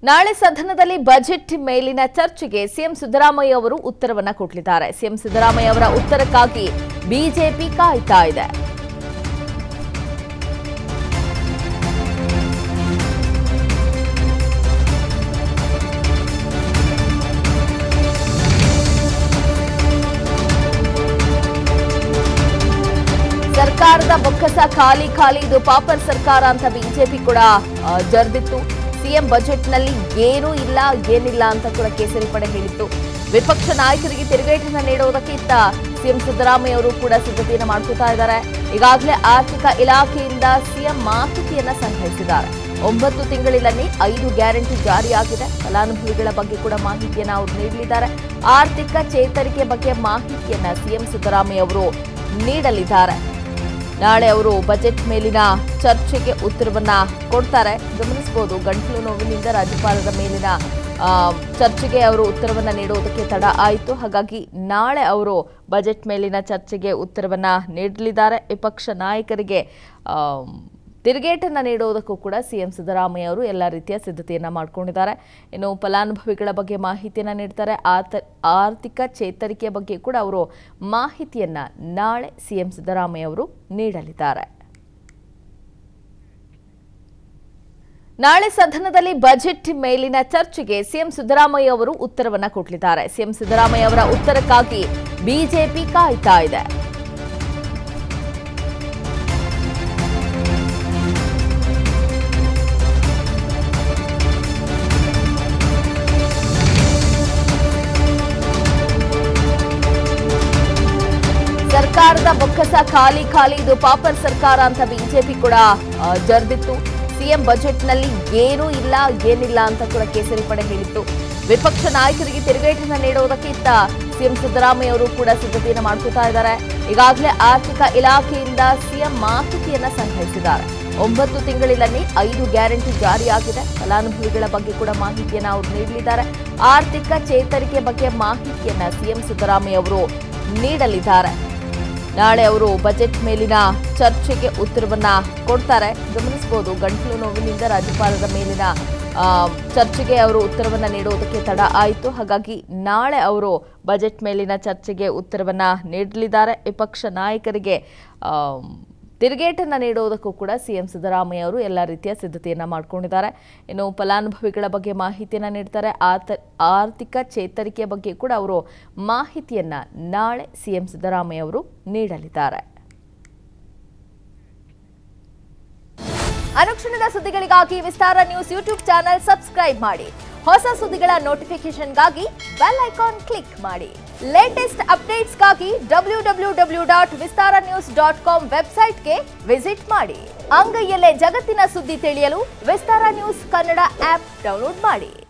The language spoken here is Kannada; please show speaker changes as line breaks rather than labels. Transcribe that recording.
ನಾಳೆ ಸದನದಲ್ಲಿ ಬಜೆಟ್ ಮೇಲಿನ ಚರ್ಚೆಗೆ ಸಿಎಂ ಸಿದ್ದರಾಮಯ್ಯ ಅವರು ಉತ್ತರವನ್ನ ಕೊಟ್ಟಿದ್ದಾರೆ. ಸಿಎಂ ಸಿದ್ದರಾಮಯ್ಯ ಅವರ ಉತ್ತರಕ್ಕಾಗಿ ಬಿಜೆಪಿ ಕಾಯ್ತಾ ಇದೆ. ಸರ್ಕಾರದ ಬೊಕ್ಕಸ ಖಾಲಿ ಇದು ಪಾಪರ್ ಸರ್ಕಾರ ಅಂತ ಬಿಜೆಪಿ ಕೂಡ ಜರ್ದಿತ್ತು. ಸಿಎಂ ಬಜೆಟ್ನಲ್ಲಿ ಏನೂ ಇಲ್ಲ ಏನಿಲ್ಲ ಅಂತ ಕೂಡ ಕೇಸರಿ ಪಡೆ ಹೇಳಿತ್ತು. ವಿಪಕ್ಷ ನಾಯಕರಿಗೆ ತಿರುಗೇಟನ್ನು ನೀಡುವುದಕ್ಕೆ ಇತ್ತ ಸಿಎಂ ಸಿದ್ದರಾಮಯ್ಯ ಅವರು ಕೂಡ ಸಿದ್ಧತೆಯನ್ನು ಮಾಡ್ಕೊತಾ ಇದ್ದಾರೆ. ಈಗಾಗಲೇ ಆರ್ಥಿಕ ಇಲಾಖೆಯಿಂದ ಸಿಎಂ ಮಾಹಿತಿಯನ್ನ ಸಂಗ್ರಹಿಸಿದ್ದಾರೆ. 9 ತಿಂಗಳಿನಲ್ಲಿ 5 ಗ್ಯಾರಂಟಿ ಜಾರಿಯಾಗಿದೆ. ಫಲಾನುಭವಿಗಳ ಬಗ್ಗೆ ಕೂಡ ಮಾಹಿತಿಯನ್ನ ಅವರು ನೀಡಲಿದ್ದಾರೆ. ಆರ್ಥಿಕ ಚೇತರಿಕೆ ಬಗ್ಗೆ ಮಾಹಿತಿಯನ್ನ ಸಿಎಂ ಸಿದ್ದರಾಮಯ್ಯ ಅವರು ನೀಡಲಿದ್ದಾರೆ. ನಾಳೆ ಅವರು ಬಜೆಟ್ ಮೇಲಿನ ಚರ್ಚೆಗೆ ಉತ್ತರವನ್ನ ಕೊಡ್ತಾರೆ. ಗಮನಿಸಬಹುದು, ಗಂಟಲು ನೋವಿನಿಂದ ರಾಜ್ಯಪಾಲರ ಮೇಲಿನ ಚರ್ಚೆಗೆ ಅವರು ಉತ್ತರವನ್ನ ನೀಡುವುದಕ್ಕೆ ತಡ ಆಯಿತು. ಹಾಗಾಗಿ ನಾಳೆ ಅವರು ಬಜೆಟ್ ಮೇಲಿನ ಚರ್ಚೆಗೆ ಉತ್ತರವನ್ನ ನೀಡಲಿದ್ದಾರೆ. ವಿಪಕ್ಷ ನಾಯಕರಿಗೆ ತಿರುಗೇಟನ್ನ ನೀಡುವುದಕ್ಕೂ ಕೂಡ ಸಿಎಂ ಸಿದ್ದರಾಮಯ್ಯ ಅವರು ಎಲ್ಲ ರೀತಿಯ ಸಿದ್ಧತೆಯನ್ನ ಮಾಡಿಕೊಂಡಿದ್ದಾರೆ. ಇನ್ನು ಫಲಾನುಭವಿಗಳ ಬಗ್ಗೆ ಮಾಹಿತಿಯನ್ನ ನೀಡ್ತಾರೆ. ಆರ್ಥಿಕ ಚೇತರಿಕೆಯ ಬಗ್ಗೆ ಕೂಡ ಅವರು ಮಾಹಿತಿಯನ್ನ ನಾಳೆ ಸಿಎಂ ಸಿದ್ದರಾಮಯ್ಯ ಅವರು ನೀಡಲಿದ್ದಾರೆ. ನಾಳೆ ಸದನದಲ್ಲಿ ಬಜೆಟ್ ಮೇಲಿನ ಚರ್ಚೆಗೆ ಸಿಎಂ ಸಿದ್ದರಾಮಯ್ಯ ಅವರು ಉತ್ತರವನ್ನ ಕೊಟ್ಟಿದ್ದಾರೆ. ಸಿಎಂ ಸಿದ್ದರಾಮಯ್ಯ ಅವರ ಉತ್ತರಕ್ಕಾಗಿ ಬಿಜೆಪಿ ಕಾಯ್ತಾ ಇದೆ. ಸರ್ಕಾರದ ಬೊಕ್ಕಸ ಖಾಲಿ ಇದು ಪಾಪರ್ ಸರ್ಕಾರ ಅಂತ ಬಿಜೆಪಿ ಕೂಡ ಜರ್ದಿತ್ತು. ಸಿಎಂ ಬಜೆಟ್ನಲ್ಲಿ ಏನೂ ಇಲ್ಲ ಏನಿಲ್ಲ ಅಂತ ಕೂಡ ಕೇಸರಿ ಪಡೆ ಹೇಳಿತ್ತು. ವಿಪಕ್ಷ ನಾಯಕರಿಗೆ ತಿರುಗೇಟನ್ನು ನೀಡುವುದಕ್ಕೆ ಇತ್ತ ಸಿಎಂ ಸಿದ್ದರಾಮಯ್ಯ ಅವರು ಕೂಡ ಸಿದ್ಧತೆಯನ್ನು ಮಾಡ್ಕೊತಾ ಇದ್ದಾರೆ. ಈಗಾಗಲೇ ಆರ್ಥಿಕ ಇಲಾಖೆಯಿಂದ ಸಿಎಂ ಮಾಹಿತಿಯನ್ನ ಸಂಗ್ರಹಿಸಿದ್ದಾರೆ. 9 ತಿಂಗಳಿನಲ್ಲಿ 5 ಗ್ಯಾರಂಟಿ ಜಾರಿಯಾಗಿದೆ. ಫಲಾನುಭವಿಗಳ ಬಗ್ಗೆ ಕೂಡ ಮಾಹಿತಿಯನ್ನ ಅವರು ನೀಡಲಿದ್ದಾರೆ. ಆರ್ಥಿಕ ಚೇತರಿಕೆ ಬಗ್ಗೆ ಮಾಹಿತಿಯನ್ನ ಸಿಎಂ ಸಿದ್ದರಾಮಯ್ಯ ಅವರು ನೀಡಲಿದ್ದಾರೆ. ನಾಳೆ ಅವರು ಬಜೆಟ್ ಮೇಲಿನ ಚರ್ಚೆಗೆ ಉತ್ತರವನ್ನ ಕೊಡ್ತಾರೆ. ಗಮನಿಸಬಹುದು, ಗಂಟಲು ನೋವಿನಿಂದ ರಾಜ್ಯಪಾಲರ ಮೇಲಿನ ಚರ್ಚೆಗೆ ಅವರು ಉತ್ತರವನ್ನ ನೀಡುವುದಕ್ಕೆ ತಡ ಆಯಿತು. ಹಾಗಾಗಿ ನಾಳೆ ಅವರು ಬಜೆಟ್ ಮೇಲಿನ ಚರ್ಚೆಗೆ ಉತ್ತರವನ್ನ ನೀಡಲಿದ್ದಾರೆ. ವಿಪಕ್ಷ ನಾಯಕರಿಗೆ ತಿರುಗೇಟನ್ನು ನೀಡುವುದಕ್ಕೂ ಕೂಡ ಸಿಎಂ ಸಿದ್ದರಾಮಯ್ಯ ಅವರು ಎಲ್ಲ ರೀತಿಯ ಸಿದ್ಧತೆಯನ್ನ ಮಾಡಿಕೊಂಡಿದ್ದಾರೆ. ಇನ್ನು ಫಲಾನುಭವಿಗಳ ಬಗ್ಗೆ ಮಾಹಿತಿಯನ್ನ ನೀಡ್ತಾರೆ. ಆರ್ಥಿಕ ಚೇತರಿಕೆಯ ಬಗ್ಗೆ ಕೂಡ ಅವರು ಮಾಹಿತಿಯನ್ನ ನಾಳೆ ಸಿಎಂ ಸಿದ್ದರಾಮಯ್ಯ ಅವರು ನೀಡಲಿದ್ದಾರೆ. ಅನುಕ್ಷಣದ ಸುದ್ದಿಗಳಿಗಾಗಿ Vistara news YouTube channel subscribe ಮಾಡಿ. ಹೊಸ ಸುದ್ದಿಗಳ ನೋಟಿಫಿಕೇಶನ್ಗಾಗಿ ಬೆಲ್ ಐಕಾನ್ ಕ್ಲಿಕ್ ಮಾಡಿ. ಲೇಟೆಸ್ಟ್ ಅಪ್ಡೇಟ್ಸ್ಗಾಗಿ www.vistaranews.com ವೆಬ್ಸೈಟ್ಗೆ ವಿಸಿಟ್ ಮಾಡಿ. ಅಂಗೈಯಲ್ಲೇ ಜಗತ್ತಿನ ಸುದ್ದಿ ತಿಳಿಯಲು Vistara news Kannada app download ಮಾಡಿ.